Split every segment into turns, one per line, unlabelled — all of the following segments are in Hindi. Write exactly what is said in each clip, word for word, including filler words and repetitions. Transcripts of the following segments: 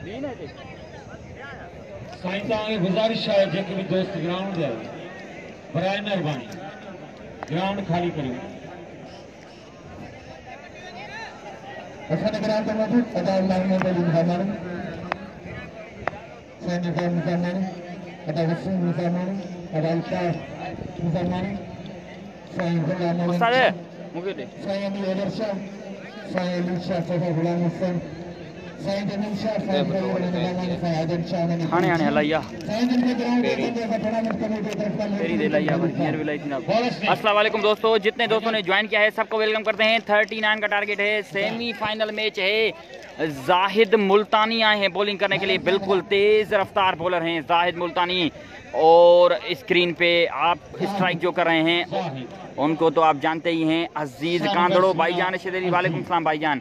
साईं तव्हांखे गुज़ारिश आहे जेके भी दोस्त ग्राउंड ते आहियो बराए महिरबानी ग्राउंड खाली करियो।
असांजे ग्राउंड ते मौजूद अदा मोहम्मद अली मुसलमान साईं निज़ाम मुसलमान अदा वसीम मुसलमान अदा शाह मुसलमान साईं गुलाम
उस्ताद मुझे दे
साईं अली अदर शाह साईं अली शाह सफा गुलाम हुसैन साईं जमीन शाह साईं गुलाम साईं आदम शाह ने
खाने आने लाइया
साईं जिनके ग्राउंड पे बंदे का टूर्नामेंट कमेटी की तरफ से
तेरी दे लाइया पर गियर भी लाई थी ना। अस्सलाम वालेकुम दोस्तों, जितने दोस्तों ने ज्वाइन किया है सबको वेलकम करते हैं। उनतालीस का टारगेट है। सेमीफाइनल मैच है। जाहिद मुल्तानी आए हैं बॉलिंग करने के लिए, बिल्कुल तेज रफ्तार बॉलर हैं जाहिद मुल्तानी। और स्क्रीन पे आप स्ट्राइक जो कर रहे हैं उनको तो आप जानते ही हैं, अजीज कांदड़ो भाईजान शेदेरी। वालेकुम सलाम भाईजान,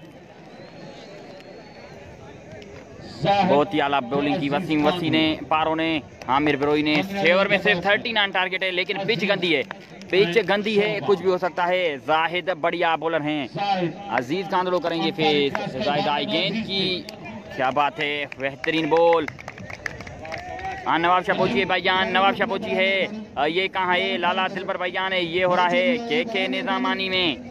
बहुत ही आला बॉलिंग की वसीम वसी ने, पारो ने, आमिर बिरोई ने। फेवर में सिर्फ उनतालीस टारगेट है लेकिन पिच गंदी है, पिच गंदी है, कुछ भी हो सकता है। जाहिद बढ़िया बॉलर हैं, अजीज कांदड़ो करेंगे फेस। जाहिद आई गेंद की, क्या बात है, बेहतरीन बॉल। हाँ नवाब शाह पहुंची है भाईजान, नवाब शाह पहुंची है। ये कहाँ है, लाला दिलबर भाईजान है। ये हो रहा है के के निजामानी में।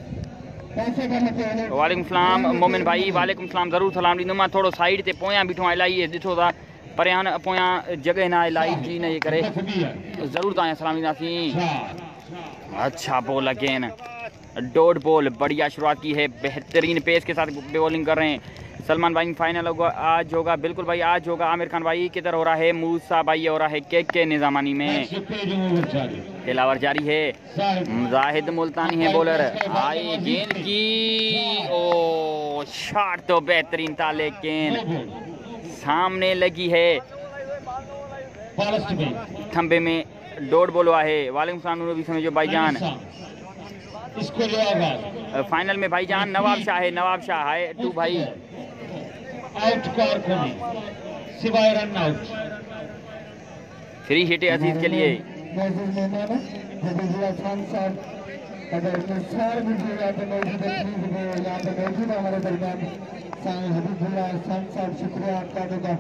वालेकुम सलाम मोमिन भाई, वालेकुम सलाम, ज़रूर सलाम ॾींदुमि। थोड़ो साइड ते पोयां बीठो आहियां, इलाही ॾिठो था परियां पोयां जगह ना इलाही जी न, ये करे ज़रूर तव्हांजा सलाम ॾींदासीं। अच्छा बॉल अगेन, डॉट बॉल, बढ़िया शुरुआत की है, बेहतरीन पेस के साथ बॉलिंग कर रहे हैं। सलमान भाई फाइनल होगा आज, होगा बिल्कुल भाई आज होगा। आमिर खान भाई किधर हो रहा है, मूसा भाई हो रहा है के के निजामानी में। खेलावर जारी है, जाहिद मुल्तानी है बॉलर। आई गेंद की, ओ शॉट तो बेहतरीन था लेकिन सामने लगी है, खंबे में डॉट बॉल हुआ है। वालेकुम सलाम भी समझो भाईजान। फाइनल में भाईजान नवाब शाह है, नवाब शाह है टू भाई।
आउट कार को सिवाय रन आउट,
फ्री हिट है अजीज के लिए।
शुक्रिया आपका देगा।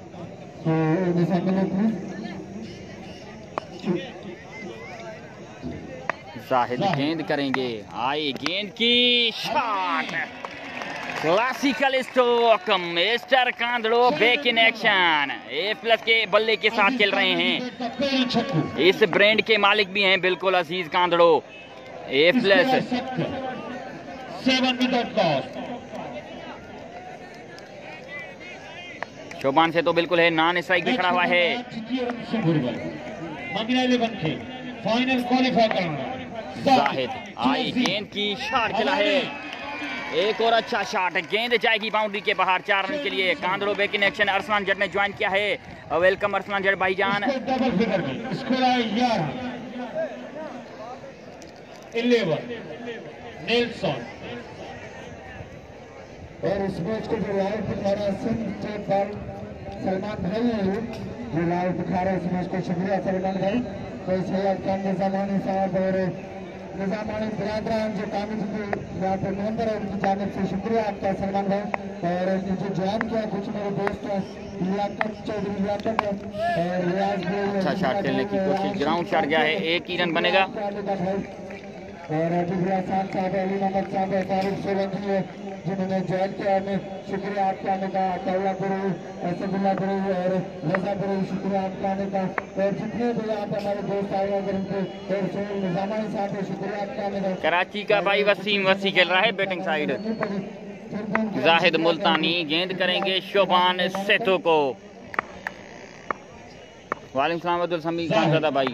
जाहिद गेंद करेंगे, आई गेंद की, shot, classical stroke, mister Kandhro back in action. A plus के बल्ले के साथ खेल रहे हैं, इस ब्रांड के मालिक भी हैं बिल्कुल अजीज कांदड़ो। ए प्लस शोभान से तो बिल्कुल है, नॉन स्ट्राइक भी खड़ा हुआ है। जाहिद आई गेंद की, शॉट खेला है, एक और अच्छा शॉट, गेंद जाएगी बाउंड्री के बाहर, चार रन के लिए। Kandhro back in action. Arsalan Jat ने ज्वाइन किया है, वेलकम अरसलान जट भाईजान।
और इस मैच को जो लाइव दिखा रहा है सलमान भाई है, जो लाइव दिखा रहा है इस मैच को, शुक्रिया सलमान भाई। कोई सैयद खान निजामानी साहब और निजामानी बिरादरान जो कामिल यहाँ पर मेंबर है, उनकी जानिब से शुक्रिया आपका सलमान भाई। और मुझे ज्वाइन किया कुछ मेरे दोस्त हैं, लियाकत चौधरी लियाकत और रियाज भी।
अच्छा शॉट खेलने की कोशिश, ग्राउंड शॉट गया है, एक ही रन बनेगा।
और अजीबुल्लाह साहब साहब, अली मोहम्मद साहब, फारूक सोलंकी है जिन्होंने ज्वाइन किया, हमें शुक्रिया आपका आने का। अताउल्लाह गुरु, असदुल्लाह गुरु और रजा गुरु, शुक्रिया आपका आने का। और जितने भी आप हमारे दोस्त आए अगर उनके, और सोहेल निजामानी साहब को शुक्रिया आपका आने का।
कराची का भाई वसीम वसी खेल रहा है बैटिंग साइड। जाहिद मुल्तानी गेंद करेंगे शोभान सेतु को। वालेकुम सलाम अब्दुल समीर खान ज़ादा भाई।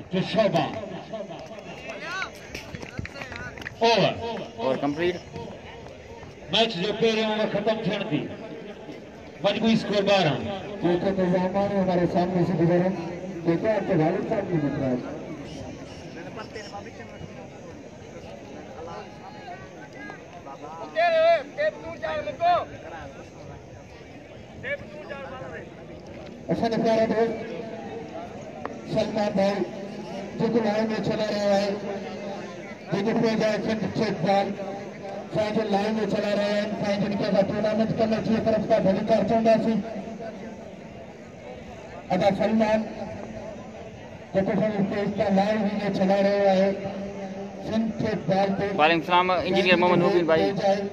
और कंप्लीट
मैच जो पहिरियों में खत्म थियण थी, मजबूरी स्कोर बारह।
क्योंकि निजामान हमारे सामने से गुजरे, क्योंकि आपके वालिद साहब नहीं दिख रहा है। अच्छा प्यारा दोस्त सलमान भाई जो कि लाइन में चला रहा है, लाइन में चला रहे हैं। जिनके टूर्नामेंट कमेटी की तरफ का धन्यवाद चाहता सी अदा सलमान जेको फ़ोन पेज का लाइव वीडियो चला रहा है सिंध के बाल पे
वालेकुम सलाम इंजीनियर मोहम्मद मुबीन भाई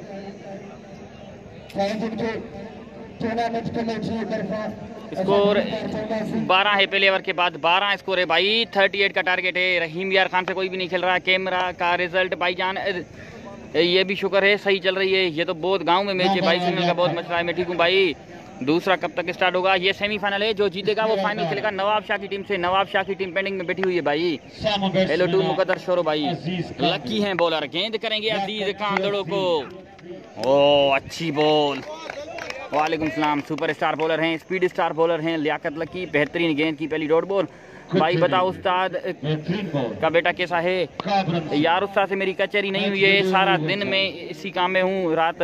टूर्नामेंट कमेटी की तरफा
स्कोर बारह है पहले ओवर के बाद बारह स्कोर है भाई। अड़तीस का टारगेट है। रहीम यार खान से कोई भी नहीं खेल रहा। कैमरा का रिजल्ट भाईजान ये भी शुक्र है सही चल रही है। ये तो बहुत गांव में मैच है भाई, सिग्नल का बहुत मसला है। मैं ठीक हूँ भाई। दूसरा कब तक स्टार्ट होगा? ये सेमीफाइनल है, जो जीतेगा वो फाइनल खेलेगा नवाब शाह की टीम से। नवाब शाह की टीम पेंडिंग में बैठी हुई है भाई। हेलो टू मुकद्दर शोरो भाई, लकी हैं बॉलर। गेंद करेंगे अजीज कांदड़ों को। ओ अच्छी बॉल। वालेकुम सलाम। सुपर स्टार बॉलर हैं, स्पीड स्टार बॉलर हैं लियाकत लकी। बेहतरीन गेंद की पहली डॉट बॉल। भाई बताओ उस्ताद का बेटा कैसा है? यार उस्ताद से मेरी कचहरी नहीं हुई है, सारा दिन में इसी काम में हूँ। रात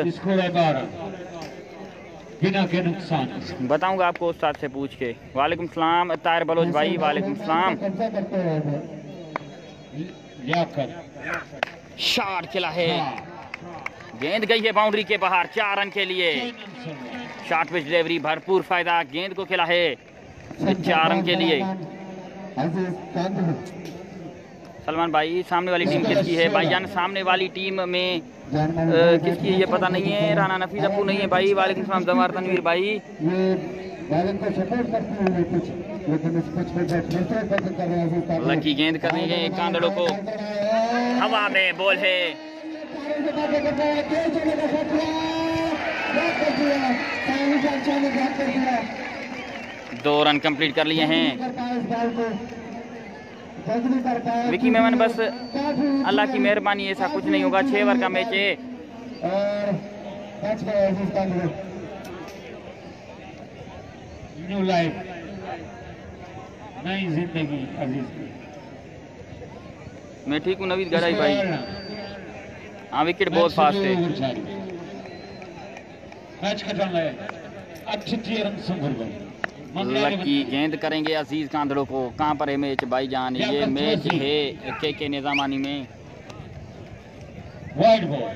बिना के नुकसान
बताऊंगा आपको उस्ताद से पूछ के। वालेकुम सलाम ताहिर बलोच भाई, वालेकुम सलाम। शॉट खेला है, गेंद गई है बाउंड्री के बाहर। चार रन के लिए शॉर्ट पिच डिलीवरी, भरपूर फायदा। गेंद को खेला है चार रन के लिए। सलमान भाई सामने वाली टीम किसकी है? भाईजान सामने वाली टीम में आ, किसकी है ये पता नहीं है। राना नफीस अप्पू नहीं है भाई। वालेकुम सलाम जमार तनवीर भाई। लकी गेंद करनी है कांदड़ों को, हवा में बॉल है। दो रन कंप्लीट कर लिए हैं विकी मेमन। बस अल्लाह की मेहरबानी, ऐसा कुछ नहीं होगा। छह ओवर का मैच है।
न्यू लाइफ, नई जिंदगी अजीज।
मैं ठीक हूँ नवीद गढ़ाई भाई। हाँ विकेट बहुत फास्ट है।
मैच खत्म है। अठहत्तर रन संभल
लकी गेंद करेंगे अजीज कांदड़ों को। कहाँ पर है मैच भाईजान? ये मैच है के के निजामानी में।
Wide ball,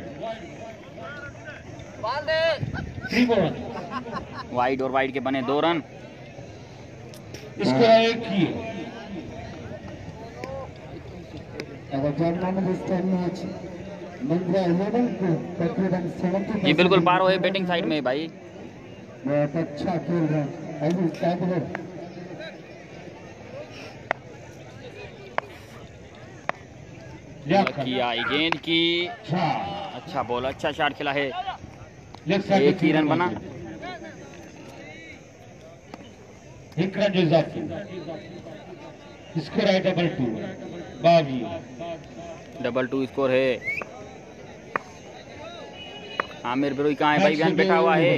three ball,
wide और वाइड के बने दो रन।
इसको एक ही
ये बिल्कुल पारो है बैटिंग साइड में भाई।
बहुत अच्छा खेल रहा है।
की आई गेंद की, अच्छा बॉल, अच्छा शॉट खेला है। एक ही रन बना।
एक रन इजाफी। स्कोर है डबल टू। बागी
डबल टू स्कोर है। आमिर बिरोई कहाँ है भाई? बयान बैठा हुआ है।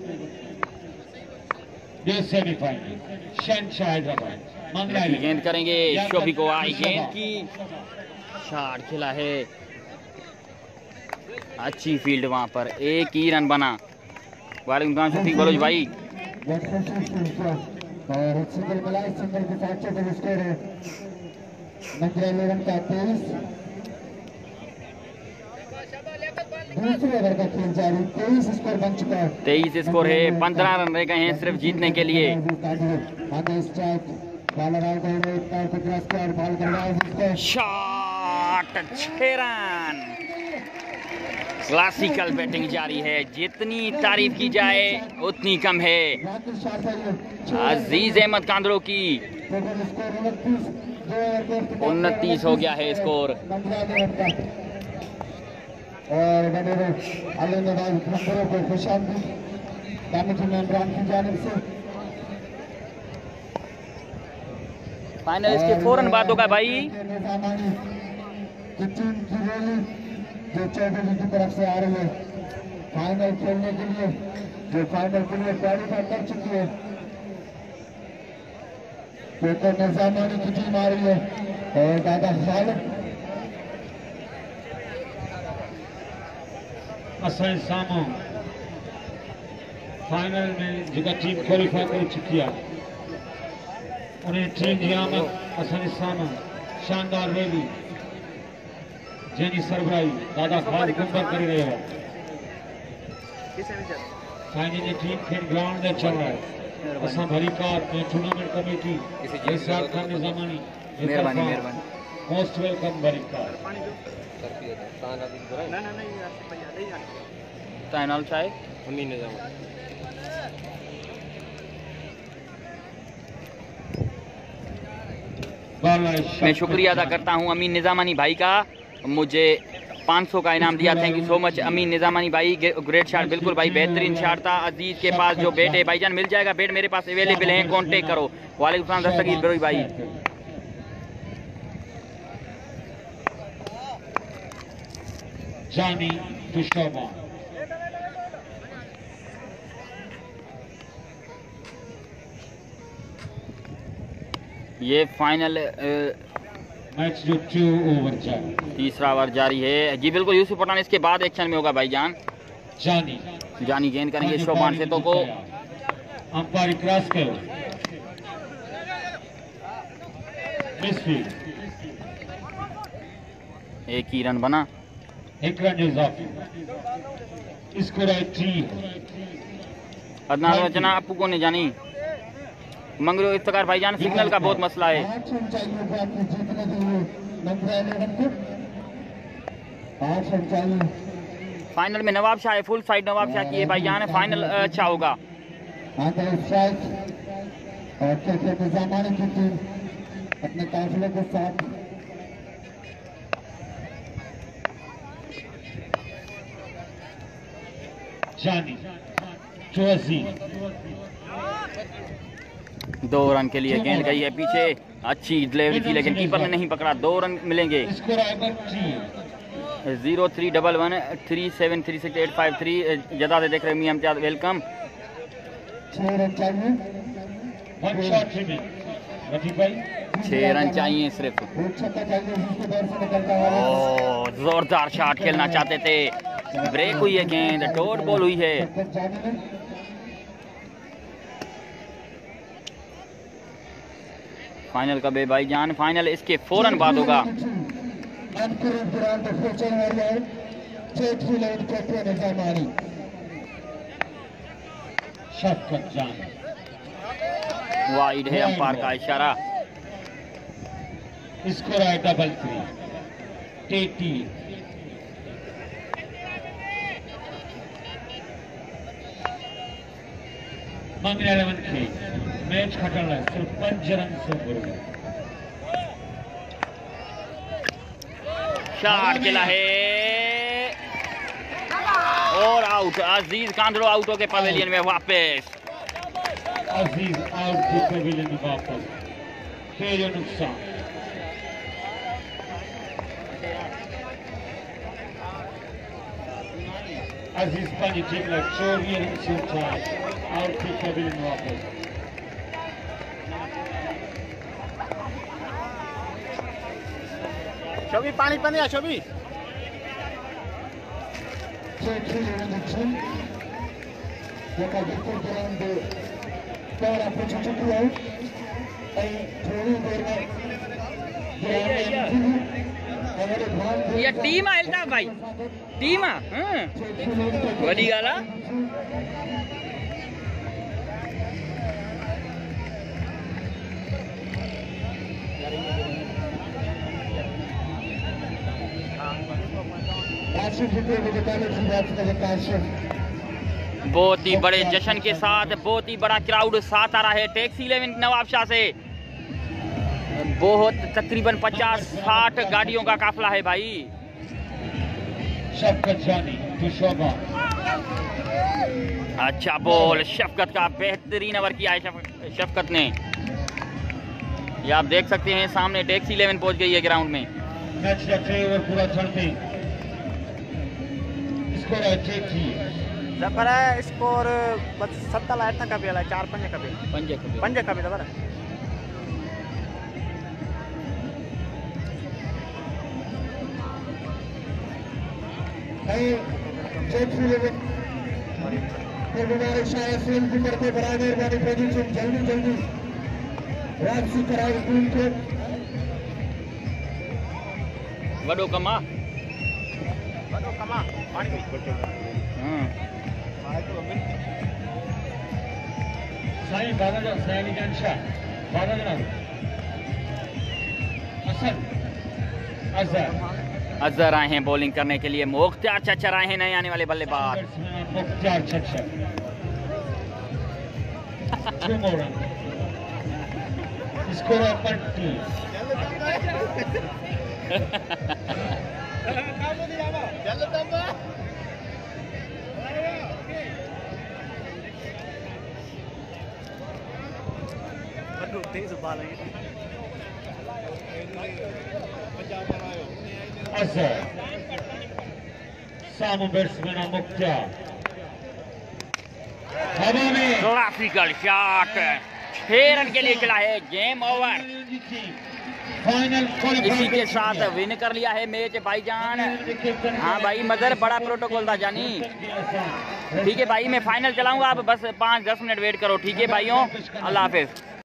गेंद करेंगे शोभी को। आई गेंद की, शॉट खेला है। अच्छी फील्ड वहां पर, एक ही रन बना। वालेकुम सलाम शफीक बलोच भाई।
दूसरे ओवर का खेल जारी। तेईस स्कोर बन चुका है।
तेईस स्कोर है। पंद्रह रन रह गए हैं सिर्फ जीतने के लिए। शॉट, छह रन। क्लासिकल बैटिंग जारी है। जितनी तारीफ की जाए उतनी कम है। अजीज अहमद कांदड़ों की उनतीस हो गया है स्कोर।
और अली नवाज खंडरों को खुशामदी कमेटी मेंबरान की जानिब से।
फाइनल इसके फौरन बाद होगा भाई।
टीम की रैली जो चौधरी की तरफ से आ रही है फाइनल खेलने के लिए, जो फाइनल के लिए क्वालिफाई कर चुकी है। तो निजामानी की टीम आ रही है और दादा खालिद
असां साम्हूं फाइनल में जेका टीम क्वालिफाई कर चुकी है उन टीम जी आमद असांजे साम्हूं शानदार रैली जंहिंजी सरबराही दादा खालिद गुंबर करे रहियो आहे। साईं जी टीम खेल ग्राउंड में चल रहा है। असां भरीकार ऐं टूर्नामेंट कमेटी इरशाद खान निज़ामानी
मेहरबानी मेहरबानी
मोस्ट वेलकम भरीकार
तव्हां नालो छा आहे?
अमीन निज़ामानी।
मैं शुक्रिया अदा करता हूँ अमीन निज़ामानी भाई का, मुझे पाँच सौ का इनाम दिया। Thank you so much Amin Nizamani भाई, ग्रेट शॉट, बिल्कुल भाई बेहतरीन शॉट था। अजीज के पास जो बेट है भाईजान मिल जाएगा, बेट मेरे पास अवेलेबल है, कांटेक्ट करो। वालेकुम सलाम दस्तगीर बिरोई भाई।
जानी टू शोभा,
ये फाइनल
मैच जो टू ओवर जारी,
तीसरा ओवर जारी है जी बिल्कुल। यूसुफ पठान इसके बाद एक्शन में होगा भाईजान।
जानी
जानी गेंद करेंगे शोभान से तो को
अंपायर क्रॉस करो, मिसफील्ड,
एक ही रन बना,
एक रन इजाफी, स्कोर है थ्री।
अदनान रचना अपू को नहीं जानी मंगलो इफ्तिकार भाईजान, सिग्नल का बहुत मसला है।
आठ रन चाहिए थे आपको जीतने के लिए नंबर इलेवन को, आठ रन चाहिए।
फाइनल में नवाब शाह है, फुल साइड नवाब शाह की है भाईजान, फाइनल अच्छा होगा।
आंकड़ा स्ट्राइक और के निज़ामानी की टीम अपने काफिले के साथ
जानी चौसी,
दो रन के लिए गेंद गई है पीछे, अच्छी डिलीवरी थी लेकिन कीपर ने नहीं पकड़ा, दो रन मिलेंगे।
स्कोर है three.
Zero three double one three seven three six eight five three जदा से देख रहे मियां इम्तियाज, वेलकम।
छह रन चाहिए,
वन शॉट रिमेन, रफीक भाई
छह रन चाहिए सिर्फ।
एक छक्का चाहिए जिसके दौर से निकलता हुआ।
ओ जोरदार शॉट खेलना चाहते थे, ब्रेक हुई है गेंद, डॉट बॉल हुई है। फाइनल कब है भाईजान? फाइनल इसके फौरन बाद होगा।
शफकत जान,
वाइड है अंपायर का इशारा।
स्कोर है डबल थ्री, टेटी मंगने इलेवन खे मैच खटण लाइ सिर्फ पंज रन से बरोबर।
शॉट खेला है और आउट। अजीज कांधड़ो आउट होके पवेलियन में वापस।
अजीज आउट के पवेलियन में वापस, फिर नुकसान। अजीज पानी टीम लाइ चोवीह रन से चार, आउट के पवेलियन में वापस।
शोभी पानी पानी आ शोभी।
ये टीम आहे अल्ताफ भाई, टीम आहे हां वॾी ॻाल्हि आहे। बहुत ही बड़े जश्न के साथ, बहुत ही बड़ा क्राउड साथ आ रहा है टैक्सी इलेवन नवाब शाह से। बहुत तकरीबन पचास साठ गाड़ियों का काफिला है भाई।
शफकत जानी टू शोभा,
अच्छा बॉल शफकत का, बेहतरीन ओवर किया है शफकत ने। ये आप देख सकते हैं सामने टैक्सी इलेवन पहुंच गई है ग्राउंड में।
मैच का टे ओवर पूरा चलते स्कोर है टेटी
जबर है स्कोर बस सत्ता लाइट था कभी वाला चार पंजे कभी
पंजे कभी
पंजे कभी जबर है।
जल्दी जल्दी वापसी कराओ टीम को।
वडो कमा
वडो कमा पानी
हां
भाई बाबा जो सैनी जान शाह बाबा जनाब असल अजहर
अजहर आए हैं बॉलिंग करने के लिए। मुख्तार चच्चर आए हैं नए आने वाले बल्लेबाज।
Mukhtar चच्चर two more run score of two
तेज बाल है
Azhar सामू बैट्समैन मुख्तार हवा में
क्लासिकल शॉट छह रन के लिए चला है। Game over.
फाइनल
इसी के साथ विन कर लिया है मैच भाईजान। हाँ भाई मदर बड़ा प्रोटोकॉल था जानी। ठीक है भाई मैं फाइनल चलाऊंगा, आप बस पाँच दस मिनट वेट करो। ठीक है भाइयों, अल्लाह हाफिज।